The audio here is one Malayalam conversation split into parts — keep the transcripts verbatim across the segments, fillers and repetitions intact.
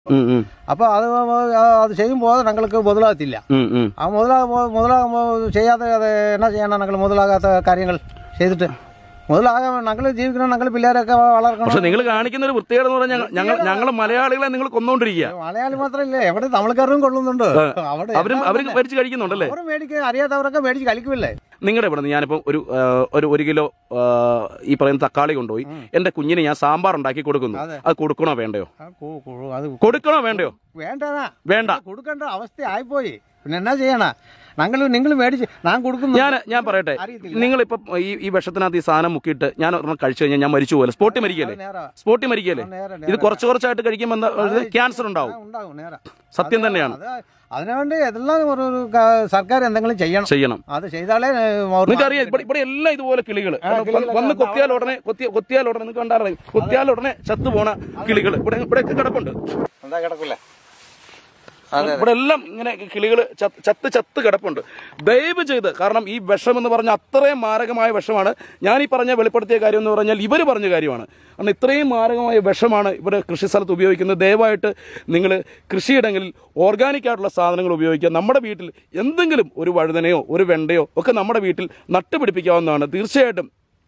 അപ്പോൾ അത് അത് ചെയ്യുമ്പോൾ ഞങ്ങൾക്ക് മുതലാകത്തില്ല. ആ മുതലാകുമ്പോൾ മുതലാകുമ്പോൾ ചെയ്യാതെ അത് എന്നാ ചെയ്യണം? ഞങ്ങൾ മുതലാകാത്ത കാര്യങ്ങൾ ചെയ്തിട്ട് മുതലാകാൻ ഞങ്ങൾ ജീവിക്കണം, ഞങ്ങൾ പിള്ളേരൊക്കെ വളർക്കണം. പക്ഷെ നിങ്ങൾ കാണിക്കുന്ന ഒരു വൃത്തികേട് എന്ന് പറഞ്ഞാൽ ഞങ്ങൾ ഞങ്ങൾ മലയാളികളെ നിങ്ങൾ കൊന്നുകൊണ്ടിരിക്കുക. മലയാളി മാത്രമല്ല, എവിടെ തമിഴ്ക്കാരും കൊള്ളുന്നുണ്ട്, അവിടെ അവരും അവർ മേടിച്ച് കഴിക്കുന്നുണ്ടല്ലേ? അവർ മേടിക്കുക, അറിയാത്തവരൊക്കെ മേടിച്ച് കഴിക്കുമല്ലേ? നിങ്ങളുടെ ഇവിടെ നിന്ന് ഞാനിപ്പോൾ ഒരു ഒരു ഒരു കിലോ ഈ പറയുന്ന തക്കാളി കൊണ്ടുപോയി എന്റെ കുഞ്ഞിന് ഞാൻ സാമ്പാർ ഉണ്ടാക്കി കൊടുക്കുന്നു. അത് കൊടുക്കണോ വേണ്ടയോ? കൊടുക്കണോ വേണ്ടയോ? വേണ്ട വേണ്ട കൊടുക്കേണ്ട അവസ്ഥ ആയിപ്പോയി. പിന്നെ എന്നാ ചെയ്യണ? ഞങ്ങൾ നിങ്ങൾ മേടിച്ച് ഞാൻ കൊടുക്കുന്നു. ഞാൻ ഞാൻ പറയട്ടെ, നിങ്ങളിപ്പോ ഈ ഈ വിഷത്തിനകത്ത് ഈ സാധനം മുക്കിയിട്ട് ഞാൻ ഒരെണ്ണം കഴിച്ചു കഴിഞ്ഞാൽ ഞാൻ മരിച്ചു പോലെ സ്പോട്ടി മരിക്കല്ലേ? സ്പോട്ടി മരിക്കല്ലേ? ഇത് കുറച്ച് കുറച്ചായിട്ട് കഴിക്കുമ്പോൾ ക്യാൻസർ ഉണ്ടാവും. സത്യം തന്നെയാണ്. അതിനുവേണ്ടി എല്ലാം ഒരു സർക്കാർ എന്തെങ്കിലും ചെയ്യണം ചെയ്യണം അത് ചെയ്താലേ നിങ്ങൾക്കറിയാം. ഇവിടെ ഇവിടെ എല്ലാം ഇതുപോലെ കിളികൾ വന്ന് കൊത്തിയാൽ ഉടനെ കൊത്തിയ കൊത്തിയാൽ ഉടനെ നിങ്ങൾക്ക് കണ്ടാറിയാം, കൊത്തിയാൽ ഉടനെ ചത്തു പോണ കിളികൾ ഇവിടെ ഇവിടെയൊക്കെ കിടപ്പുണ്ട്. എന്താ കിടക്കില്ല? ഇവിടെ എല്ലാം ഇങ്ങനെ കിളികൾ ചത്ത് ചത്ത് കിടപ്പുണ്ട്. ദയവ് ചെയ്ത്, കാരണം ഈ വിഷം എന്ന് പറഞ്ഞാൽ അത്രയും മാരകമായ വിഷമാണ്. ഞാൻ ഈ പറഞ്ഞ വെളിപ്പെടുത്തിയ കാര്യം എന്ന് പറഞ്ഞാൽ ഇവർ പറഞ്ഞ കാര്യമാണ്. കാരണം ഇത്രയും മാരകമായ വിഷമാണ് ഇവിടെ കൃഷി സ്ഥലത്ത് ഉപയോഗിക്കുന്നത്. ദയവായിട്ട് നിങ്ങൾ കൃഷിയിടങ്ങളിൽ ഓർഗാനിക് ആയിട്ടുള്ള സാധനങ്ങൾ ഉപയോഗിക്കുക. നമ്മുടെ വീട്ടിൽ എന്തെങ്കിലും ഒരു വഴുതനയോ ഒരു വെണ്ടയോ ഒക്കെ നമ്മുടെ വീട്ടിൽ നട്ടുപിടിപ്പിക്കാവുന്നതാണ്. തീർച്ചയായിട്ടും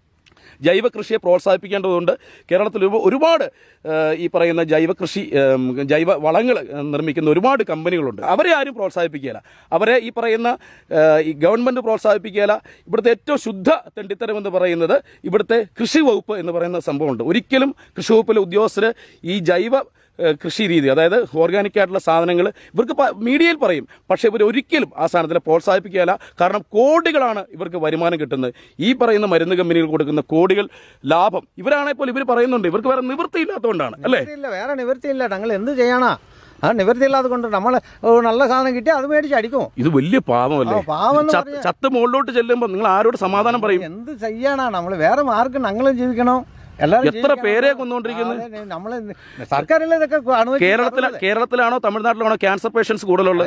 ജൈവ കൃഷിയെ പ്രോത്സാഹിപ്പിക്കേണ്ടതുണ്ട്. കേരളത്തിൽ ഒരുപാട് ഈ പറയുന്ന ജൈവ കൃഷി ജൈവ വളങ്ങൾ നിർമ്മിക്കുന്ന ഒരുപാട് കമ്പനികളുണ്ട്. അവരെ ആരും പ്രോത്സാഹിപ്പിക്കുകയില്ല. അവരെ ഈ പറയുന്ന ഈ ഗവൺമെൻറ് പ്രോത്സാഹിപ്പിക്കുകയില്ല. ഇവിടുത്തെ ഏറ്റവും ശുദ്ധ തെണ്ടിത്തരം എന്ന് പറയുന്നത് ഇവിടുത്തെ കൃഷി വകുപ്പ് എന്ന് പറയുന്ന സംഭവമുണ്ട്. ഒരിക്കലും കൃഷി വകുപ്പിലെ ഉദ്യോഗസ്ഥർ ഈ ജൈവ കൃഷി രീതി, അതായത് ഓർഗാനിക് ആയിട്ടുള്ള സാധനങ്ങൾ ഇവർക്ക് മീഡിയയിൽ പറയും, പക്ഷേ ഇവർ ഒരിക്കലും ആ സാധനത്തിൽ പ്രോത്സാഹിപ്പിക്കുകയില്ല. കാരണം കോടികളാണ് ഇവർക്ക് വരുമാനം കിട്ടുന്നത്. ഈ പറയുന്ന മരുന്ന് കമ്പനികൾ കൊടുക്കുന്ന കോടികൾ ലാഭം ഇവരാണെങ്കിൽ ഇവർ പറയുന്നുണ്ട്. ഇവർക്ക് വേറെ നിവൃത്തിയില്ലാത്തതുകൊണ്ടാണ് അല്ലേ? വേറെ നിവൃത്തിയില്ല. ഞങ്ങൾ എന്ത് ചെയ്യണ? ആ നിവൃത്തിയില്ലാതെ കൊണ്ട് നമ്മൾ നല്ല സാധനം കിട്ടിയാൽ അത് മേടിച്ച് അടിക്കും. ഇത് വലിയ പാവമല്ലേ? പാവം ചത്ത് മുകളിലോട്ട് ചെല്ലുമ്പോൾ നിങ്ങൾ ആരോട് സമാധാനം പറയും? എന്ത് ചെയ്യാനാ? നമ്മൾ വേറെ മാർഗം ഞങ്ങളും ജീവിക്കണം. എത്ര പേരെ കൊന്നുകൊണ്ടിരിക്കുന്നത്? നമ്മള് സർക്കാരിലെ ഇതൊക്കെ കേരളത്തില കേരളത്തിലാണോ തമിഴ്നാട്ടിലാണോ ക്യാൻസർ പേഷ്യൻസ് കൂടുതലുള്ളത്?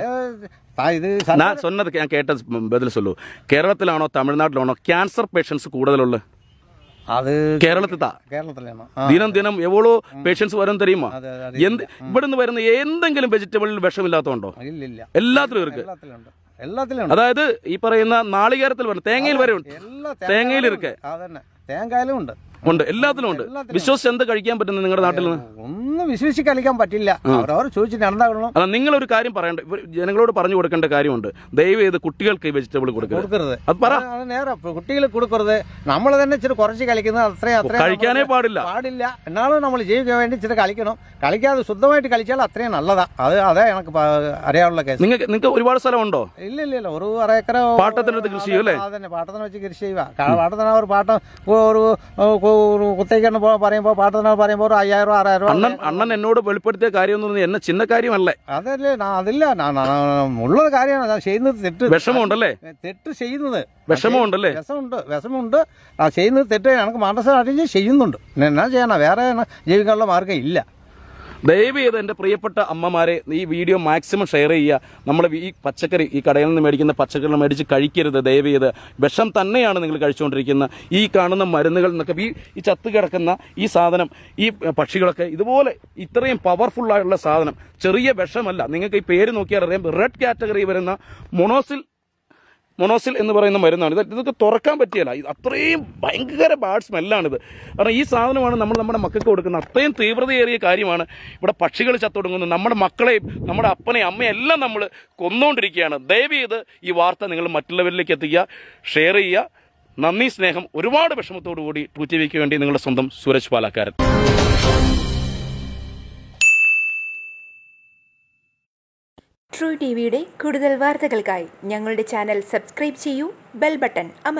ഞാൻ சொன்னது ഞാൻ കേട്ടത് ബദൽ சொல்லு. കേരളത്തിലാണോ തമിഴ്നാട്ടിലാണോ ക്യാൻസർ പേഷ്യൻസ് കൂടുതലുള്ളത്? അത് കേരളത്തിൽ കേരളത്തിലാണോ? ദിനം ദിനം എവ്വളോ പേഷ്യൻസ് വരും തരുമോ? എന്ത് ഇവിടുന്ന് വരുന്ന എന്തെങ്കിലും വെജിറ്റബിളിൽ വിഷമില്ലാത്തതുണ്ടോ? ഇല്ലില്ല, എല്ലാത്തിലും ഇருக்கு. എല്ലാത്തിലും. അതായത് ഈ പറയുന്ന നാളികേരത്തിൽ വരും, തേങ്ങയിൽ വരെ ഉണ്ട്, തേങ്ങയിൽ ഇருக்கு, തേങ്ങയിലും ഉണ്ട് ഉണ്ട്, എല്ലാത്തിലും ഉണ്ട്. വിശ്വസിച്ച് എന്ത് കഴിക്കാൻ പറ്റുന്നത് നിങ്ങളുടെ നാട്ടിൽ നിന്ന്? ഒന്നും വിശ്വസിച്ച് കഴിക്കാൻ പറ്റില്ല. അവരവർ ചോദിച്ചിട്ട് എന്താകണം? അല്ല, നിങ്ങളൊരു കാര്യം പറയണ്ട, ജനങ്ങളോട് പറഞ്ഞു കൊടുക്കേണ്ട കാര്യമുണ്ട്. ദയവ് ചെയ്ത് കുട്ടികൾക്ക് ഈ വെജിറ്റബിൾ കൊടുക്കരുത്. അത് പറ. നേരെ കുട്ടികൾ കൊടുക്കരുത്. നമ്മൾ തന്നെ ഇച്ചിരി കുറച്ച് കളിക്കുന്നത് അത്രയും അത്രയും കഴിക്കാനേ പാടില്ല പാടില്ല എന്നാലും നമ്മൾ ജീവിക്കാൻ വേണ്ടി ഇച്ചിരി കളിക്കണം. കളിക്കാതെ ശുദ്ധമായിട്ട് കളിച്ചാൽ അത്രയും നല്ലതാ. അത് അതേ എനിക്ക് അറിയാനുള്ള കേസ്. നിങ്ങൾക്ക് നിങ്ങൾക്ക് ഒരുപാട് സ്ഥലം ഉണ്ടോ? ഇല്ല ഇല്ല ഇല്ല, ഒരു അരേക്കര പാട്ടത്തിനടുത്ത് കൃഷി ചെയ്യും അല്ലേ? അതന്നെ, പാട്ടത്തിന് വെച്ച് കൃഷി ചെയ്യുക. പാട്ടത്തിന് ഒരു പാട്ടം ഒരു കുത്തേക്കാണ് പറയുമ്പോൾ പാട്ടത്തിന് പറയുമ്പോൾ ഒരു അയ്യായിരം ആറായിരം രൂപ. അണ്ണൻ അണ്ണൻ എന്നോട് വെളിപ്പെടുത്തിയ കാര്യം എന്ന് പറഞ്ഞാൽ എന്നെ ചിന്ന കാര്യമല്ലേ? അതല്ലേ, അതില്ല, ഉള്ളത് കാര്യമാണ്. ഞാൻ ചെയ്യുന്നത് തെറ്റ്. വിഷമമുണ്ടല്ലേ? തെറ്റ് ചെയ്യുന്നത് വിഷമമുണ്ടല്ലേ? വിഷമുണ്ട്, വിഷമുണ്ട്. ആ ചെയ്യുന്നത് തെറ്റ്. എനിക്ക് മനസ്സിലാക്കി ചെയ്യുന്നുണ്ട്. എന്നാ ചെയ്യണം? വേറെ ജീവിക്കാനുള്ള മാർഗം ഇല്ല. ദയവ് ചെയ്ത് എൻ്റെ പ്രിയപ്പെട്ട അമ്മമാരെ ഈ വീഡിയോ മാക്സിമം ഷെയർ ചെയ്യുക. നമ്മൾ ഈ പച്ചക്കറി ഈ കടയിൽ നിന്ന് മേടിക്കുന്ന പച്ചക്കറി മേടിച്ച് കഴിക്കരുത്. ദയവ് ചെയ്ത് വിഷം തന്നെയാണ് നിങ്ങൾ കഴിച്ചുകൊണ്ടിരിക്കുന്ന ഈ കാണുന്ന മരുന്നുകൾ എന്നൊക്കെ. ഈ ഈ ചത്ത് കിടക്കുന്ന ഈ സാധനം, ഈ പക്ഷികളൊക്കെ ഇതുപോലെ ഇത്രയും പവർഫുള്ളായിട്ടുള്ള സാധനം, ചെറിയ വിഷമല്ല. നിങ്ങൾക്ക് ഈ പേര് നോക്കിയാൽ അറിയാം, റെഡ് കാറ്റഗറി വരുന്ന മൊണോസിൽ മൊണോസിൽ എന്ന് പറയുന്ന മരുന്നാണ് ഇത്. ഇതൊക്കെ തുറക്കാൻ പറ്റിയല്ല, അത്രയും ഭയങ്കര ബാഡ് സ്മെല്ലാണിത്. കാരണം ഈ സാധനമാണ് നമ്മൾ നമ്മുടെ മക്കൾക്ക് കൊടുക്കുന്നത്. അത്രയും തീവ്രതയേറിയ കാര്യമാണ്. ഇവിടെ പക്ഷികൾ ചത്തൊടുങ്ങുന്നു, നമ്മുടെ മക്കളെയും നമ്മുടെ അപ്പനെയും അമ്മയും എല്ലാം നമ്മൾ കൊന്നുകൊണ്ടിരിക്കുകയാണ്. ദയവ് ചെയ്ത് ഈ വാർത്ത നിങ്ങൾ മറ്റുള്ളവരിലേക്ക് എത്തിക്കുക, ഷെയർ ചെയ്യുക. നന്ദി, സ്നേഹം. ഒരുപാട് വിഷമത്തോടു കൂടി ടു ടി വിക്ക് വേണ്ടി നിങ്ങളുടെ സ്വന്തം സൂരജ് പാലക്കാരൻ. ട്രൂ ടിവിയുടെ കൂടുതൽ വാർത്തകൾക്കായി ഞങ്ങളുടെ ചാനൽ സബ്സ്ക്രൈബ് ചെയ്യൂ, ബെൽ ബട്ടൺ അമർത്തുക.